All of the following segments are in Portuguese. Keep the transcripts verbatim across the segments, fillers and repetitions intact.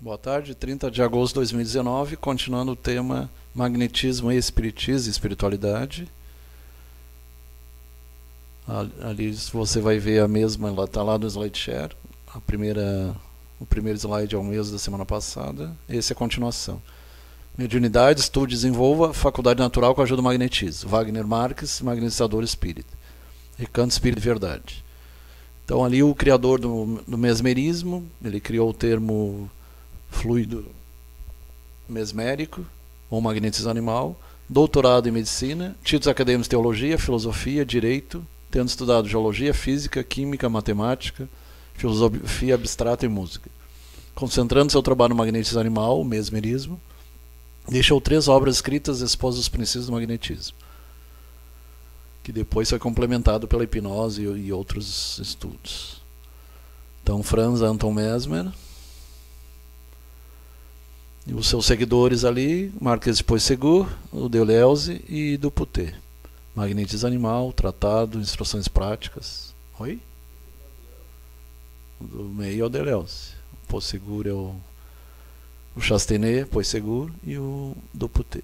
Boa tarde, trinta de agosto de dois mil e dezenove, continuando o tema magnetismo e espiritismo e espiritualidade. Ali você vai ver a mesma, ela está lá no SlideShare, a primeira, o primeiro slide é o mesmo da semana passada, esse é a continuação. Mediunidade, estude e desenvolva, faculdade natural com a ajuda do magnetismo. Wagner Marques, magnetizador espírita. Recanto Espírito de Verdade. Então ali o criador do, do mesmerismo, ele criou o termo fluido mesmérico ou magnetismo animal, doutorado em medicina, títulos acadêmicos de teologia, filosofia, direito, tendo estudado geologia, física, química, matemática, filosofia abstrata e música. Concentrando seu trabalho no magnetismo animal, o mesmerismo, deixou três obras escritas expostas os princípios do magnetismo, que depois foi complementado pela hipnose e, e outros estudos. Então, Franz Anton Mesmer e os seus seguidores ali, Marques de Puységur, o Deleuze e Duputé. Magnetismo animal, tratado, instruções práticas. Oi? O do meio é o Deleuze. O Puységur é o, o Chastenet, Puységur e o Duputé.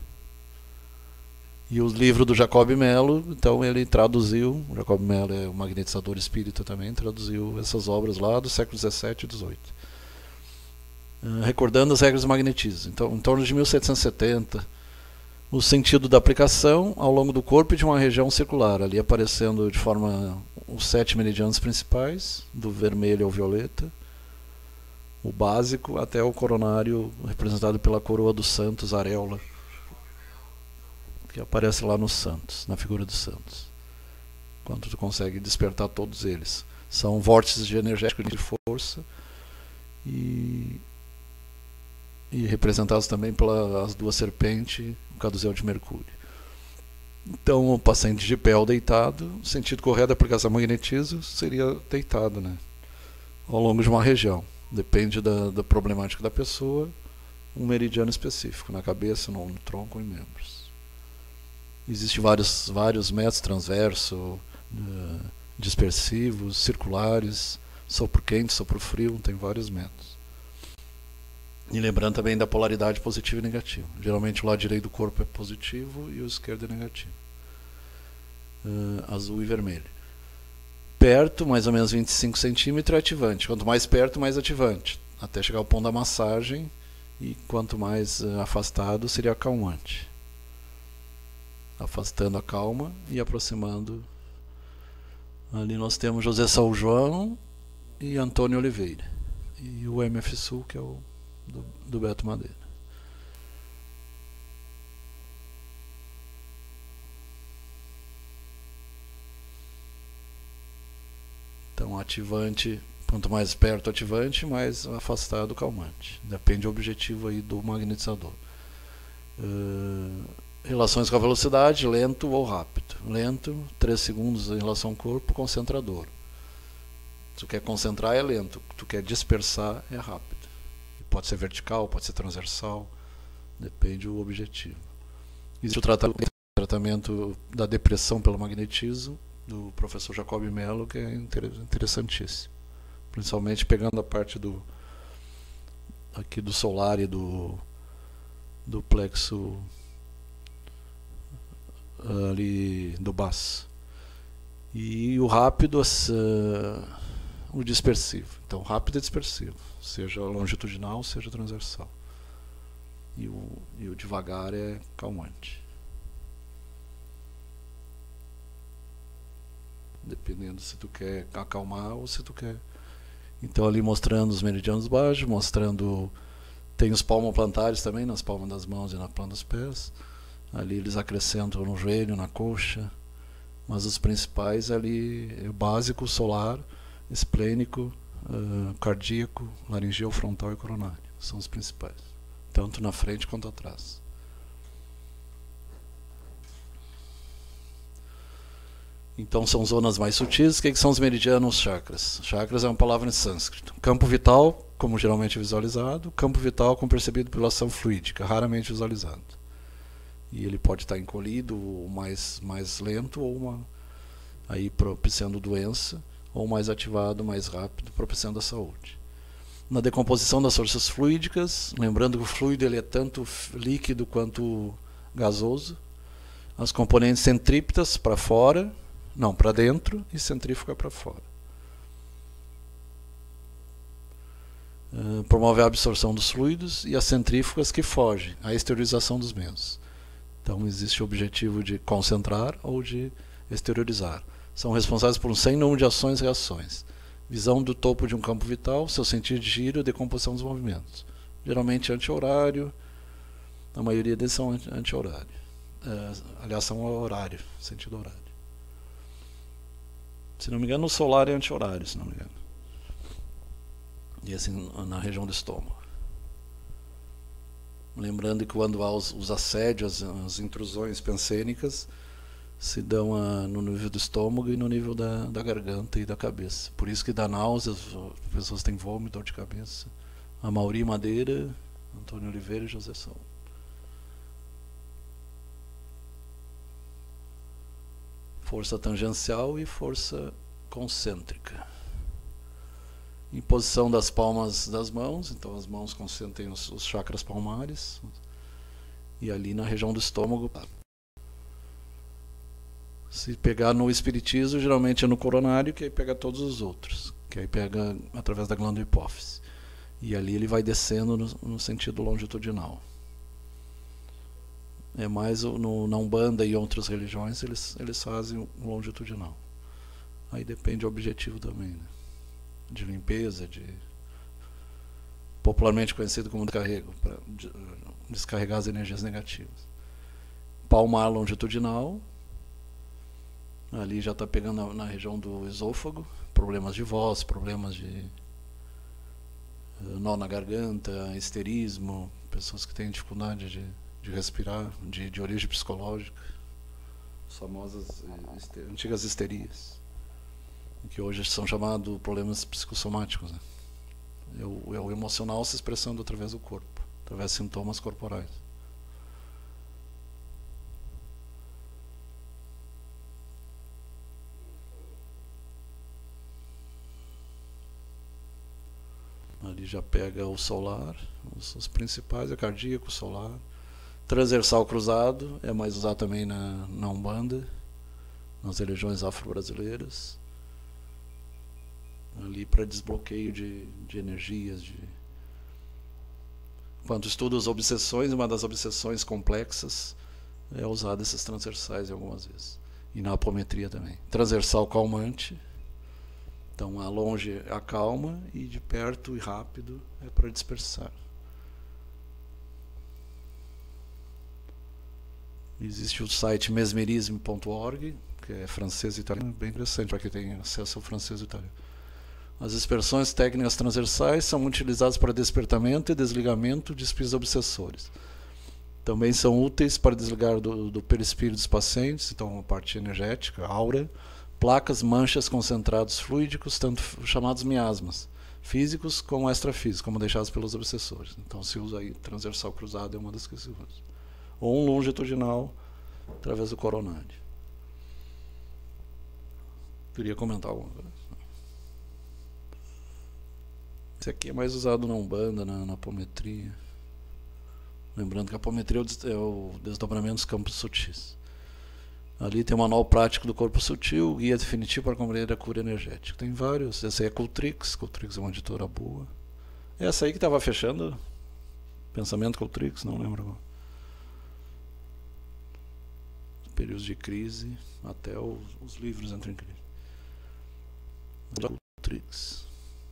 E o livro do Jacob Mello, então ele traduziu, o Jacob Mello é o magnetizador espírita também, traduziu essas obras lá do século dezessete e dezoito. Uh, recordando as regras do magnetismo. Então, em torno de mil setecentos e setenta, o sentido da aplicação ao longo do corpo e de uma região circular, ali aparecendo de forma os sete meridianos principais, do vermelho ao violeta, o básico até o coronário, representado pela coroa dos santos, areola, que aparece lá nos santos, na figura dos santos. Quando tu consegue despertar todos eles. São vórtices de energético de força e, e representados também pelas duas serpentes, o caduceu de Mercúrio. Então, o paciente de pé ou deitado, o sentido correto da aplicação do magnetismo seria deitado, né? Ao longo de uma região. Depende da, da problemática da pessoa, um meridiano específico, na cabeça, no, no tronco e membros. Existem vários, vários métodos, transverso, uh, dispersivos, circulares, sopro quente, sopro frio, tem vários métodos. E lembrando também da polaridade positiva e negativa. Geralmente o lado direito do corpo é positivo e o esquerdo é negativo. Uh, azul e vermelho. Perto, mais ou menos vinte e cinco centímetros, é ativante. Quanto mais perto, mais ativante. Até chegar ao ponto da massagem. E quanto mais uh, afastado, seria acalmante. Afastando a calma e aproximando. Ali nós temos José São João e Antônio Oliveira. E o M F Sul, que é o do, do Beto Madeira. Então, ativante, quanto mais perto ativante, mais afastado calmante. Depende do objetivo aí do magnetizador. Uh, relações com a velocidade, lento ou rápido. Lento, três segundos em relação ao corpo, concentrador. Se tu quer concentrar, é lento. Se tu quer dispersar, é rápido. Pode ser vertical, pode ser transversal, depende do objetivo. Existe o tratamento, tratamento da depressão pelo magnetismo, do professor Jacob Mello, que é interessantíssimo. Principalmente pegando a parte do aqui do solar e do, do plexo ali do baço. E o rápido, uh, o dispersivo. Então, rápido e dispersivo, seja longitudinal, seja transversal. E o, e o devagar é calmante. Dependendo se tu quer acalmar ou se tu quer. Então, ali mostrando os meridianos baixos, mostrando. Tem os palmoplantares também, nas palmas das mãos e na planta dos pés. Ali eles acrescentam no joelho, na coxa. Mas os principais ali é o básico, solar, esplênico, uh, cardíaco, laringeu, frontal e coronário. São os principais. Tanto na frente quanto atrás. Então são zonas mais sutis. O que são os meridianos, chakras? Chakras é uma palavra em sânscrito. Campo vital, como geralmente visualizado. Campo vital com percebido pela ação fluídica, raramente visualizado. E ele pode estar encolhido, ou mais, mais lento, ou uma, aí propiciando doença, ou mais ativado, mais rápido, propiciando a saúde. Na decomposição das forças fluídicas, lembrando que o fluido ele é tanto líquido quanto gasoso. As componentes centrípetas para fora, não, para dentro, e centrífuga para fora. Uh, promove a absorção dos fluidos e as centrífugas que fogem, a exteriorização dos mesmos. Então existe o objetivo de concentrar ou de exteriorizar. São responsáveis por um sem número de ações e reações. Visão do topo de um campo vital, seu sentido de giro e decomposição dos movimentos. Geralmente anti-horário, a maioria deles são anti-horário. Uh, aliás, são horário, sentido horário. Se não me engano, o solar é anti-horário, se não me engano. E assim, na região do estômago. Lembrando que quando há os, os assédios, as, as intrusões pensênicas, se dão a, no nível do estômago e no nível da, da garganta e da cabeça. Por isso que dá náuseas, as pessoas têm vômito, dor de cabeça. A Mauri Madeira, Antônio Oliveira e José Sol. Força tangencial e força concêntrica. Imposição das palmas das mãos, então as mãos concentram os, os chakras palmares. E ali na região do estômago. Se pegar no espiritismo, geralmente é no coronário, que aí pega todos os outros, que aí pega através da glândula hipófise. E ali ele vai descendo no, no sentido longitudinal. É mais no, na Umbanda e outras religiões, eles, eles fazem o longitudinal. Aí depende do objetivo também, né? De limpeza, de popularmente conhecido como descarrego, para de, descarregar as energias negativas. Palmar longitudinal. Ali já está pegando na, na região do esôfago, problemas de voz, problemas de uh, nó na garganta, histerismo, pessoas que têm dificuldade de, de respirar, de, de origem psicológica, as famosas uh, hister, antigas histerias, que hoje são chamados problemas psicossomáticos, né? É o, é o emocional se expressando através do corpo, através de sintomas corporais. Ali já pega o solar, os, os principais, é cardíaco, solar. Transversal cruzado, é mais usado também na, na Umbanda, nas religiões afro-brasileiras. Ali para desbloqueio de, de energias. De... Quando estuda as obsessões, uma das obsessões complexas é usado esses transversais algumas vezes. E na apometria também. Transversal calmante. Então, a longe acalma e de perto e rápido é para dispersar. Existe o site mesmerisme ponto org, que é francês e italiano, bem interessante para quem tem acesso ao francês e italiano. As expressões técnicas transversais são utilizadas para despertamento e desligamento de espíritos obsessores. Também são úteis para desligar do, do perispírito dos pacientes, então a parte energética, aura, placas, manchas, concentrados fluídicos, tanto chamados miasmas, físicos como extrafísicos, como deixados pelos obsessores. Então se usa aí transversal cruzado, é uma das que se usa. Ou um longitudinal, através do coronário. Queria comentar alguma coisa. Esse aqui é mais usado na Umbanda, na, na apometria. Lembrando que a apometria é o desdobramento dos campos sutis. Ali tem o manual prático do corpo sutil, guia definitivo para compreender a cura energética. Tem vários. Essa aí é Cultrix. Cultrix é uma editora boa. Essa aí que estava fechando. Pensamento Cultrix, não lembro agora. Períodos de crise, até os, os livros entram em crise. Cultrix.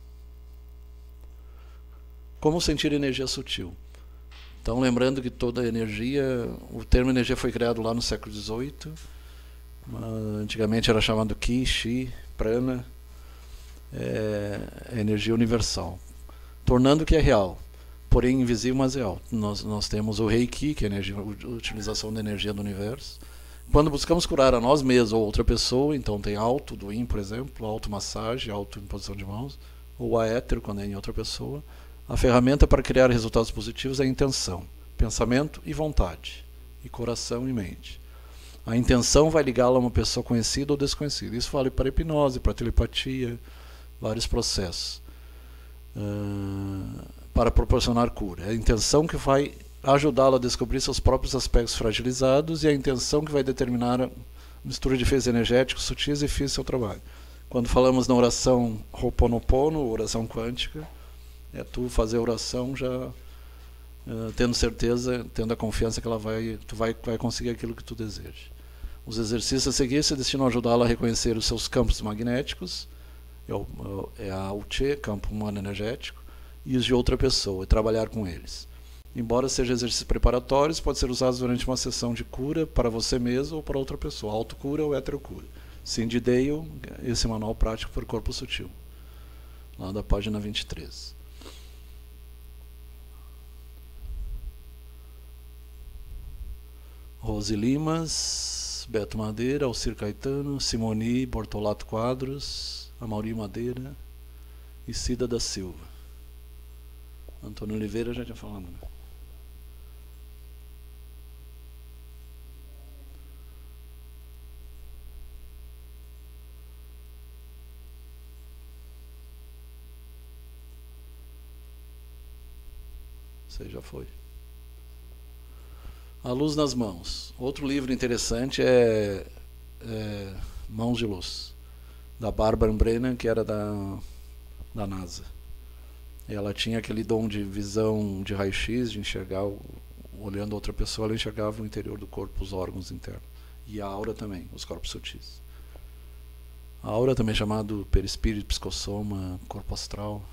Como sentir energia sutil? Então, lembrando que toda energia, o termo energia foi criado lá no século dezoito. Antigamente era chamado Ki, Chi, Prana, é, é energia universal, tornando que é real, porém invisível, mas real. Nós, nós temos o Reiki, que é a, energia, a utilização da energia do universo. Quando buscamos curar a nós mesmos ou outra pessoa, então tem auto, do Yin, por exemplo, automassagem, autoimposição de mãos, ou a éter, quando é em outra pessoa. A ferramenta para criar resultados positivos é a intenção, pensamento e vontade, e coração e mente. A intenção vai ligá-la a uma pessoa conhecida ou desconhecida. Isso vale para hipnose, para telepatia, vários processos. uh, para proporcionar cura. É a intenção que vai ajudá-lo a descobrir seus próprios aspectos fragilizados e a intenção que vai determinar a mistura de efeitos energéticos sutis e físicos do seu trabalho. Quando falamos na oração Ho'oponopono, oração quântica, é tu fazer a oração já uh, tendo certeza, tendo a confiança que ela vai, tu vai, vai conseguir aquilo que tu deseja. Os exercícios a seguir se destinam a ajudá-la a reconhecer os seus campos magnéticos, é, o, é a U T, campo humano energético, e os de outra pessoa, e trabalhar com eles. Embora sejam exercícios preparatórios, pode ser usados durante uma sessão de cura para você mesmo ou para outra pessoa, autocura ou heterocura. Cindy Dale, esse manual prático para o corpo sutil, lá da página vinte e três. Rose Limas, Beto Madeira, Alcir Caetano, Simoni Bortolato Quadros, Amaury Madeira e Cida da Silva. Antônio Oliveira já tinha falado, né? Você já foi. A Luz nas Mãos. Outro livro interessante é, é Mãos de Luz, da Barbara Brennan, que era da, da NASA. Ela tinha aquele dom de visão de raio-x, de enxergar, o, olhando outra pessoa, ela enxergava o interior do corpo, os órgãos internos. E a aura também, os corpos sutis. A aura também é chamado perispírito, psicossoma, corpo astral.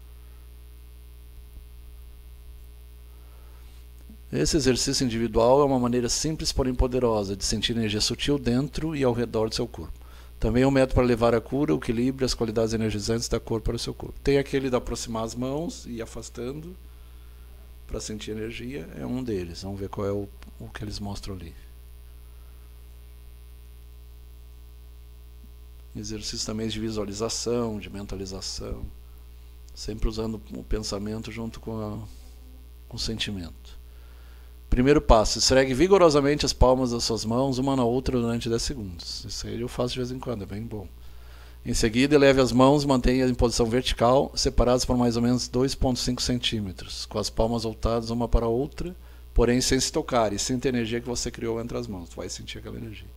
Esse exercício individual é uma maneira simples, porém poderosa, de sentir energia sutil dentro e ao redor do seu corpo. Também é um método para levar a cura, o equilíbrio e as qualidades energizantes da cor para o seu corpo. Tem aquele de aproximar as mãos e ir afastando para sentir energia, é um deles. Vamos ver qual é o, o que eles mostram ali. Exercícios também de visualização, de mentalização, sempre usando o pensamento junto com, a, com o sentimento. Primeiro passo, esfregue vigorosamente as palmas das suas mãos, uma na outra durante dez segundos. Isso aí eu faço de vez em quando, é bem bom. Em seguida, eleve as mãos, mantenha em posição vertical, separadas por mais ou menos dois vírgula cinco centímetros, com as palmas voltadas uma para a outra, porém sem se tocar, e sinta a energia que você criou entre as mãos. Tu vai sentir aquela energia.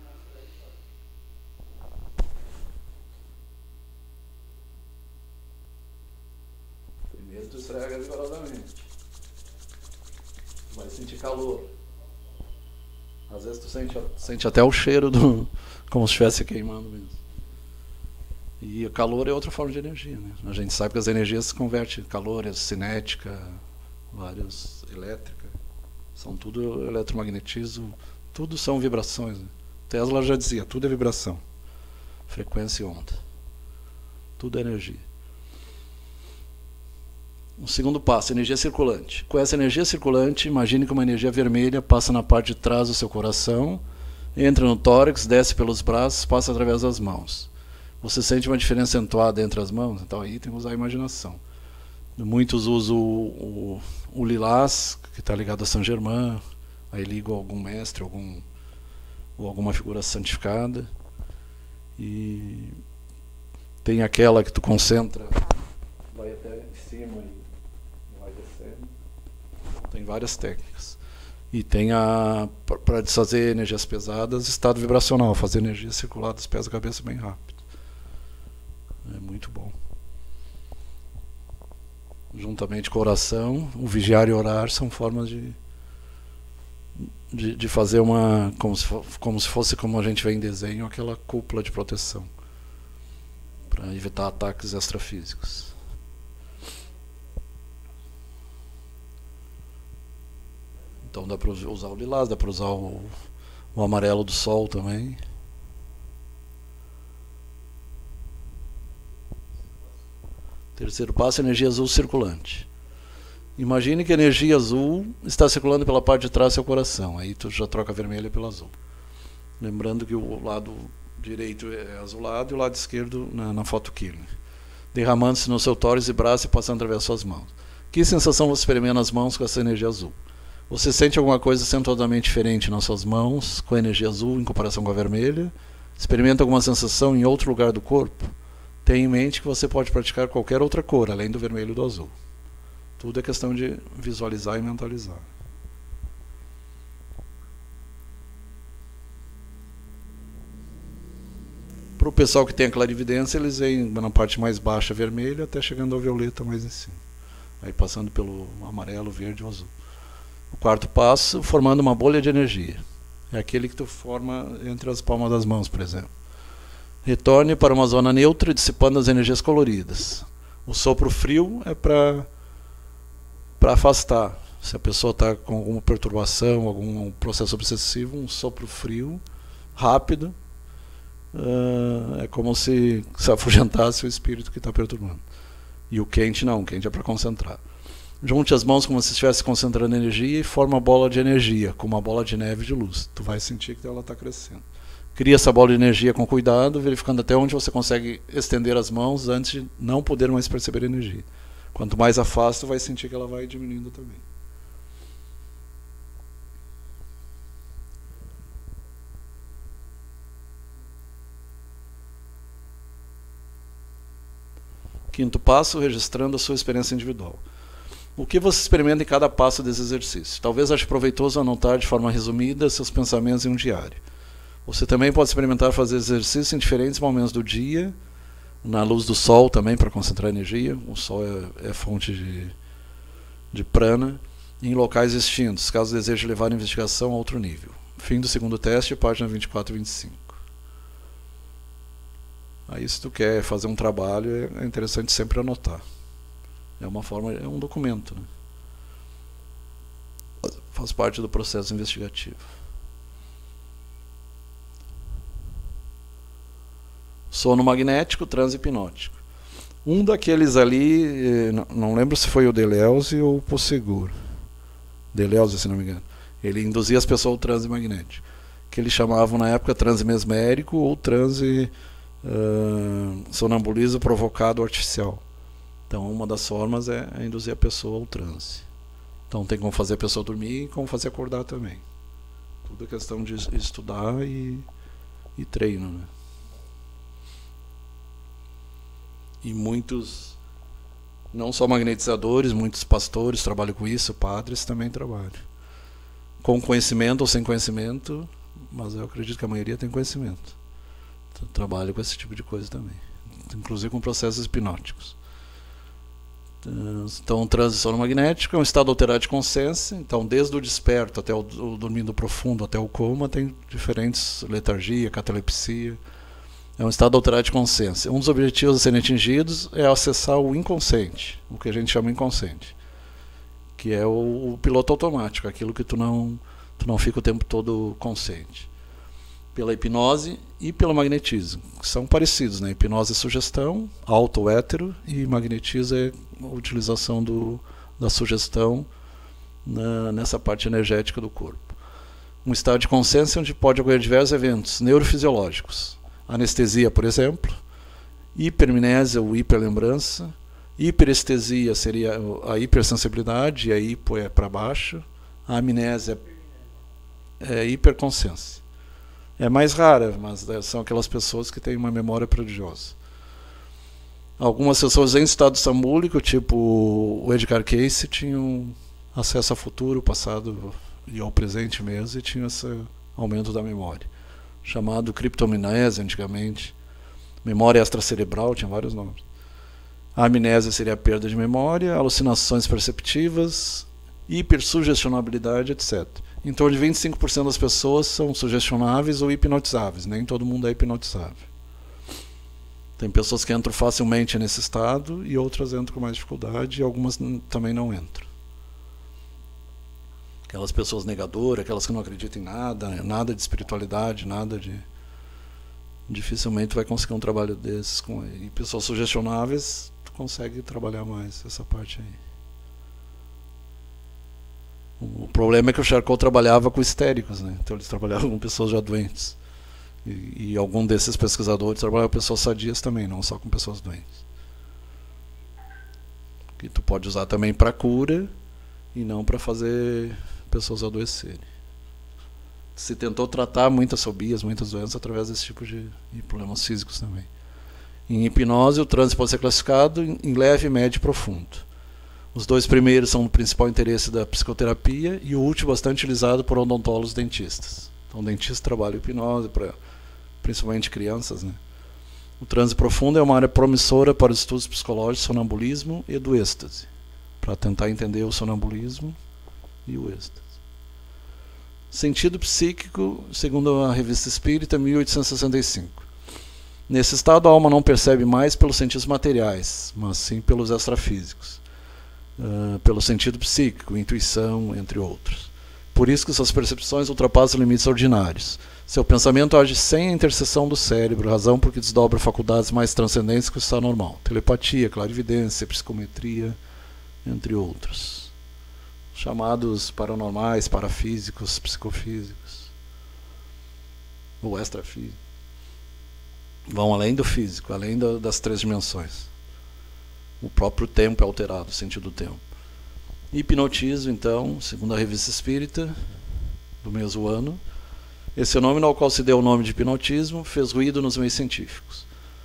Primeiro tu esfrega vigorosamente. Vai sentir calor. Às vezes tu sente, sente até o cheiro do, como se estivesse queimando mesmo. E o calor é outra forma de energia, né? A gente sabe que as energias se convertem. Calor é cinética, várias elétrica, são tudo eletromagnetismo, tudo são vibrações, né? Tesla já dizia, tudo é vibração, frequência e onda, tudo é energia. O segundo passo, energia circulante. Com essa energia circulante, imagine que uma energia vermelha passa na parte de trás do seu coração, entra no tórax, desce pelos braços, passa através das mãos. Você sente uma diferença acentuada entre as mãos? Então aí tem que usar a imaginação. Muitos usam o, o, o lilás, que está ligado a Saint Germain, aí ligam a algum mestre, algum, ou alguma figura santificada. E tem aquela que tu concentra, vai até em cima e vai descendo. Tem várias técnicas. E tem a, para desfazer energias pesadas, estado vibracional, fazer energia circular dos pés à cabeça bem rápido. É muito bom. Juntamente com a oração, o vigiar e orar são formas de, de, de fazer uma, como se, como se fosse, como a gente vê em desenho, aquela cúpula de proteção, para evitar ataques extrafísicos. Então dá para usar o lilás, dá para usar o, o amarelo do sol também. Terceiro passo, energia azul circulante. Imagine que a energia azul está circulando pela parte de trás do seu coração. Aí tu já troca a vermelha pela azul. Lembrando que o lado direito é azulado e o lado esquerdo na, na foto Kirlian. Derramando-se no seu tórax e braço e passando através das suas mãos. Que sensação você experimenta nas mãos com essa energia azul? Você sente alguma coisa acentuadamente diferente nas suas mãos com a energia azul em comparação com a vermelha? Experimenta alguma sensação em outro lugar do corpo? tenha em mente que você pode praticar qualquer outra cor, além do vermelho e do azul. Tudo é questão de visualizar e mentalizar. Para o pessoal que tem a clarividência, eles vêm na parte mais baixa vermelho até chegando ao violeta mais em cima. Aí passando pelo amarelo, verde e azul. O quarto passo, formando uma bolha de energia. É aquele que tu forma entre as palmas das mãos, por exemplo. Retorne para uma zona neutra, dissipando as energias coloridas. O sopro frio é para para afastar. Se a pessoa está com alguma perturbação, algum processo obsessivo, um sopro frio, rápido, Uh, é como se se afugentasse o espírito que está perturbando. E o quente não, o quente é para concentrar. Junte as mãos como se estivesse concentrando energia e forma uma bola de energia, como uma bola de neve de luz. Tu vai sentir que ela está crescendo. Cria essa bola de energia com cuidado, verificando até onde você consegue estender as mãos antes de não poder mais perceber a energia. Quanto mais afasta, vai sentir que ela vai diminuindo também. Quinto passo, registrando a sua experiência individual. O que você experimenta em cada passo desse exercício? Talvez ache proveitoso anotar de forma resumida seus pensamentos em um diário. Você também pode experimentar fazer exercício em diferentes momentos do dia, na luz do sol também, para concentrar energia. O sol é, é fonte de, de prana. Em locais distintos, caso deseje levar a investigação a outro nível. Fim do segundo teste, página vinte e quatro e vinte e cinco. Aí, se tu quer fazer um trabalho, é interessante sempre anotar. É uma forma, é um documento, né? Faz parte do processo investigativo. Sono magnético, transe hipnótico. Um daqueles ali, não lembro se foi o Deleuze ou o Posseguro. Deleuze, se não me engano. Ele induzia as pessoas ao transe magnético, que eles chamavam na época transe mesmérico ou transe Uh, sonambulismo provocado artificial. Então, uma das formas é, é induzir a pessoa ao transe. Então, tem como fazer a pessoa dormir e como fazer acordar também. Tudo é questão de estudar e, e treino, né? E muitos, não só magnetizadores, muitos pastores trabalham com isso, padres também trabalham. Com conhecimento ou sem conhecimento, mas eu acredito que a maioria tem conhecimento. Trabalho com esse tipo de coisa também, inclusive com processos hipnóticos. Então, transição magnética é um estado alterado de consciência. Então, desde o desperto até o, o dormindo profundo, até o coma, tem diferentes letargia, catalepsia. É um estado alterado de consciência. Um dos objetivos a serem atingidos é acessar o inconsciente, o que a gente chama inconsciente, que é o, o piloto automático, aquilo que tu não, tu não fica o tempo todo consciente. Pela hipnose e pelo magnetismo, que são parecidos, né? Hipnose é sugestão, auto ou hétero, e magnetismo é a utilização do, da sugestão na, nessa parte energética do corpo. Um estado de consciência onde pode ocorrer diversos eventos neurofisiológicos. Anestesia, por exemplo, hipermnésia ou hiperlembrança, hiperestesia seria a hipersensibilidade, e a hipo é para baixo, a amnésia é hiperconsciência. É mais rara, mas são aquelas pessoas que têm uma memória prodigiosa. Algumas pessoas em estado sambúlico, tipo o Edgar Cayce, tinham acesso ao futuro, passado e ao presente mesmo, e tinham esse aumento da memória, chamado criptomnésia antigamente. Memória extracerebral, tinha vários nomes. A amnésia seria a perda de memória, alucinações perceptivas, hipersugestionabilidade, etcétera. Em torno de vinte e cinco por cento das pessoas são sugestionáveis ou hipnotizáveis. Nem todo mundo é hipnotizável. Tem pessoas que entram facilmente nesse estado e outras entram com mais dificuldade, e algumas também não entram. Aquelas pessoas negadoras, aquelas que não acreditam em nada, nada de espiritualidade, nada de... dificilmente vai conseguir um trabalho desses. Com... E pessoas sugestionáveis, tu consegue trabalhar mais essa parte aí. O problema é que o Charcot trabalhava com histéricos, né? Então eles trabalhavam com pessoas já doentes. E, e algum desses pesquisadores trabalhavam com pessoas sadias também, não só com pessoas doentes. Que tu pode usar também para cura e não para fazer pessoas adoecerem. Se tentou tratar muitas fobias, muitas doenças através desse tipo de, de problemas físicos também. Em hipnose, o transe pode ser classificado em leve, médio e profundo. Os dois primeiros são o principal interesse da psicoterapia e o último bastante utilizado por odontólogos dentistas. Então, o dentista trabalha hipnose para principalmente crianças, né? O transe profundo é uma área promissora para os estudos psicológicos, sonambulismo e do êxtase, para tentar entender o sonambulismo e o êxtase. Sentido psíquico, segundo a Revista Espírita, mil oitocentos e sessenta e cinco. Nesse estado, a alma não percebe mais pelos sentidos materiais, mas sim pelos extrafísicos, uh, pelo sentido psíquico, intuição, entre outros. Por isso que suas percepções ultrapassam limites ordinários. Seu pensamento age sem a interseção do cérebro, razão porque desdobra faculdades mais transcendentes que o estado normal. Telepatia, clarividência, psicometria, entre outros. Chamados paranormais, parafísicos, psicofísicos, ou extrafísicos. Vão além do físico, além da, das três dimensões. O próprio tempo é alterado, o sentido do tempo. Hipnotismo, então, segundo a Revista Espírita, do mesmo ano, esse fenômeno ao qual se deu o nome de hipnotismo fez ruído nos meios científicos.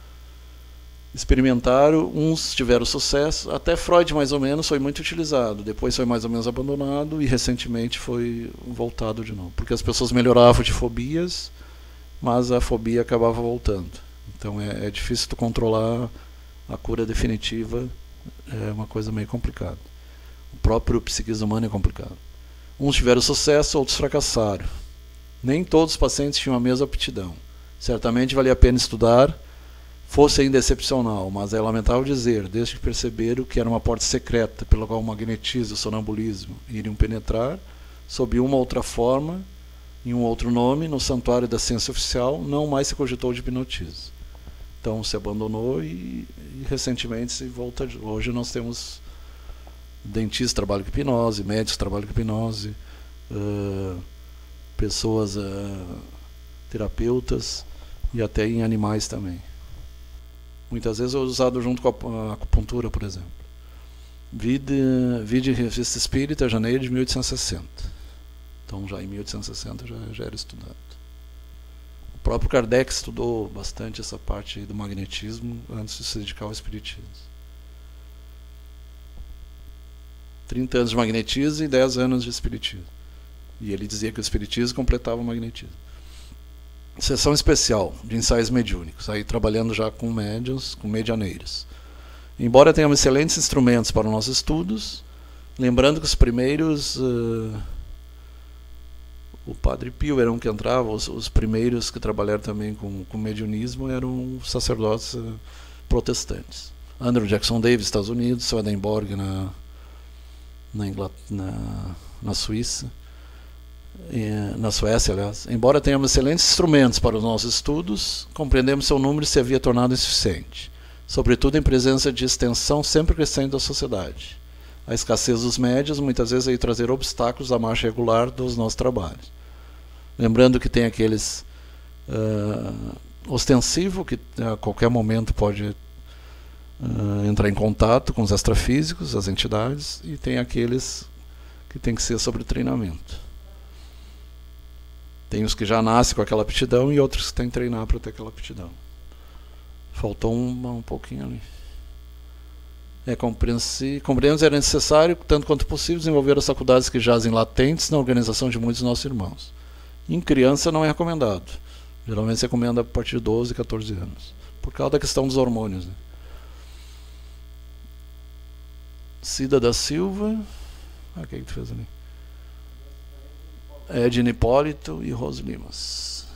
Experimentaram, uns tiveram sucesso, até Freud mais ou menos foi muito utilizado, depois foi mais ou menos abandonado e recentemente foi voltado de novo, porque as pessoas melhoravam de fobias, mas a fobia acabava voltando. Então é, é difícil tu controlar a cura definitiva, é uma coisa meio complicada. O próprio psiquismo humano é complicado. Uns tiveram sucesso, outros fracassaram. Nem todos os pacientes tinham a mesma aptidão. Certamente valia a pena estudar, fosse ainda excepcional, mas é lamentável dizer, desde que perceberam que era uma porta secreta pela qual o magnetismo e o sonambulismo iriam penetrar, sob uma outra forma, em um outro nome, no santuário da ciência oficial, não mais se cogitou de hipnotismo. Então se abandonou e, e recentemente se volta. Hoje nós temos dentistas que trabalham com hipnose, médicos que trabalham com hipnose, uh, pessoas, uh, terapeutas e até em animais também. Muitas vezes é usado junto com a acupuntura, por exemplo. Vide, vide Revista Espírita, janeiro de mil oitocentos e sessenta. Então já em mil oitocentos e sessenta já, já era estudado. O próprio Kardec estudou bastante essa parte do magnetismo antes de se dedicar ao espiritismo. trinta anos de magnetismo e dez anos de espiritismo. E ele dizia que o espiritismo completava o magnetismo. Sessão especial de ensaios mediúnicos, aí trabalhando já com médiuns, com medianeiros. Embora tenhamos excelentes instrumentos para os nossos estudos, lembrando que os primeiros, uh, o Padre Pio era um que entrava, os, os primeiros que trabalharam também com, com mediunismo eram sacerdotes uh, protestantes. Andrew Jackson Davis, Estados Unidos, Swedenborg na, na, Ingl... na, na Suíça. Na Suécia, aliás. Embora tenhamos excelentes instrumentos para os nossos estudos, compreendemos seu número se havia tornado insuficiente, sobretudo em presença de extensão sempre crescente da sociedade. A escassez dos médios muitas vezes veio trazer obstáculos à marcha regular dos nossos trabalhos. Lembrando que tem aqueles uh, ostensivo, que a qualquer momento pode uh, entrar em contato com os extrafísicos, as entidades, e tem aqueles que tem que ser sobre treinamento. Tem os que já nascem com aquela aptidão e outros que têm que treinar para ter aquela aptidão. Faltou um, um pouquinho ali. É, compreendemos era necessário, tanto quanto possível, desenvolver as faculdades que jazem latentes na organização de muitos dos nossos irmãos. Em criança não é recomendado. Geralmente se recomenda a partir de doze, quatorze anos. Por causa da questão dos hormônios. Né? Cida da Silva. Ah, o que é que tu fez ali? Edna Hipólito e Rose Limas.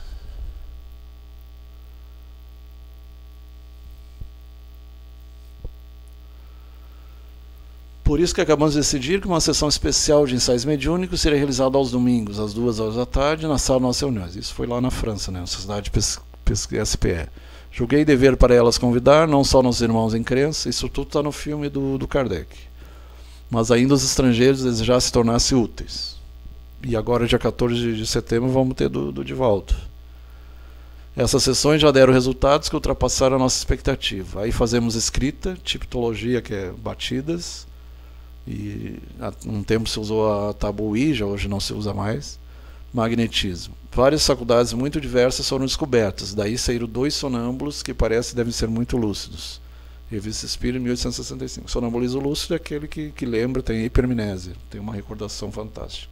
Por isso que acabamos de decidir que uma sessão especial de ensaios mediúnicos seria realizada aos domingos, às duas horas da tarde, na sala de nossas reuniões. Isso foi lá na França, né, na Sociedade S P E. Julguei dever para elas convidar, não só nossos irmãos em crença, isso tudo está no filme do, do Kardec, mas ainda os estrangeiros desejassem se tornar-se úteis. E agora, dia quatorze de setembro, vamos ter do, do Divaldo. Essas sessões já deram resultados que ultrapassaram a nossa expectativa. Aí fazemos escrita, tipologia, que é batidas. E há um tempo se usou a tabu Ouija, hoje não se usa mais. magnetismo. Várias faculdades muito diversas foram descobertas. Daí saíram dois sonâmbulos que parece devem ser muito lúcidos. Revista Espírita, mil oitocentos e sessenta e cinco. Sonambulismo lúcido é aquele que, que lembra, tem hipermnésia, tem uma recordação fantástica.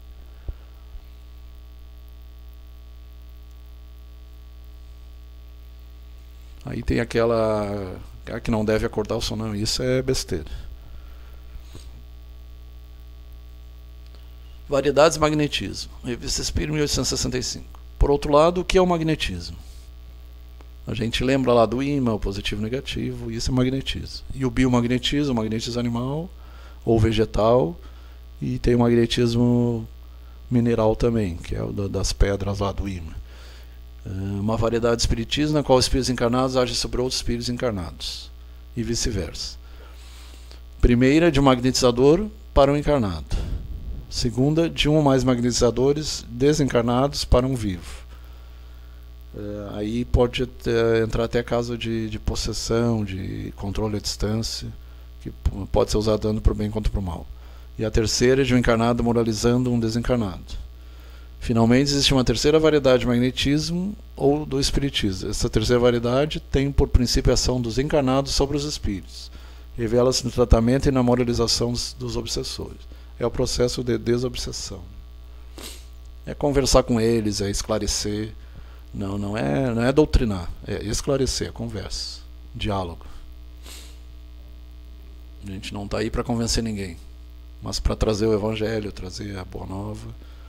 Aí tem aquela ah, que não deve acordar o sono, isso é besteira. Variedades de magnetismo. Revista Espírita, mil oitocentos e sessenta e cinco. Por outro lado, o que é o magnetismo? A gente lembra lá do ímã, o positivo e negativo, isso é magnetismo. E o biomagnetismo, o magnetismo animal ou vegetal, e tem o magnetismo mineral também, que é o das pedras lá do ímã. Uma variedade de espiritismo na qual os espíritos encarnados agem sobre outros espíritos encarnados, e vice-versa. Primeira, de um magnetizador para um encarnado. Segunda, de um ou mais magnetizadores desencarnados para um vivo. Uh, aí pode ter, entrar até caso de, de possessão, de controle à distância, que pode ser usado tanto para o bem quanto para o mal. E a terceira, de um encarnado moralizando um desencarnado. Finalmente, existe uma terceira variedade de magnetismo ou do espiritismo. Essa terceira variedade tem por princípio a ação dos encarnados sobre os espíritos. Revela-se no tratamento e na moralização dos, dos obsessores. É o processo de desobsessão. É conversar com eles, é esclarecer. Não, não é, não é doutrinar, é esclarecer, é conversa, diálogo. A gente não está aí para convencer ninguém, mas para trazer o Evangelho, trazer a Boa Nova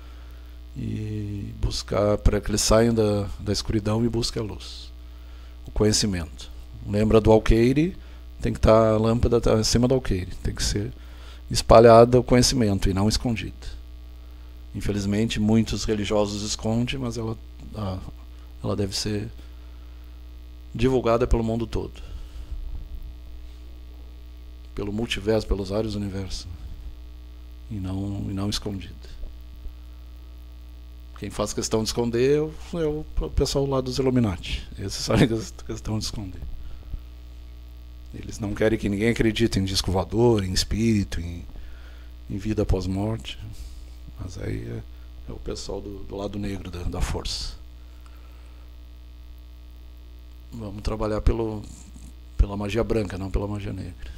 e buscar para que eles saiam da, da escuridão e busquem a luz, o conhecimento. Lembra do alqueire? Tem que estar a lâmpada tá em cima do alqueire, tem que ser espalhada o conhecimento e não escondido. Infelizmente, muitos religiosos escondem, mas ela, a, ela deve ser divulgada pelo mundo todo, pelo multiverso, pelos vários universos, e não, e não escondida. Quem faz questão de esconder é o, é o pessoal lá dos Illuminati. Esses fazem questão de esconder. Eles não querem que ninguém acredite em disco voador, em espírito, em, em vida após morte. Mas aí é, é o pessoal do, do lado negro da, da força. Vamos trabalhar pelo, pela magia branca, não pela magia negra.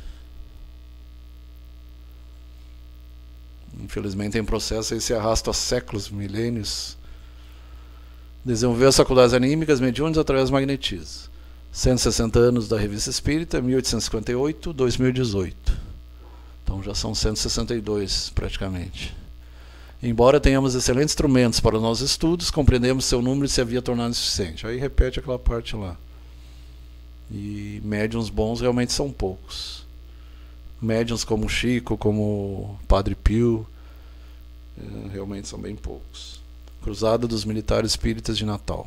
Infelizmente tem processo aí se arrasta há séculos, milênios. Desenvolveu as faculdades anímicas mediúnicas através do magnetismo. cento e sessenta anos da Revista Espírita, mil oitocentos e cinquenta e oito, dois mil e dezoito. Então já são cento e sessenta e dois praticamente. Embora tenhamos excelentes instrumentos para os nossos estudos, compreendemos seu número se havia tornado insuficiente. Aí repete aquela parte lá. E médiuns bons realmente são poucos. Médiuns como Chico, como Padre Pio, é, realmente são bem poucos. Cruzada dos Militares Espíritas de Natal.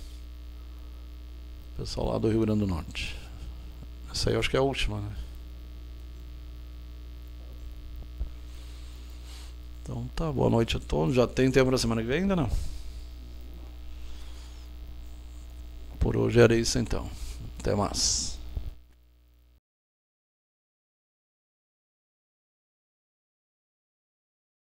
Pessoal lá do Rio Grande do Norte. Essa aí eu acho que é a última, né? Então tá, boa noite a todos. Já tem tempo na semana que vem ainda não? Por hoje era isso então. Até mais.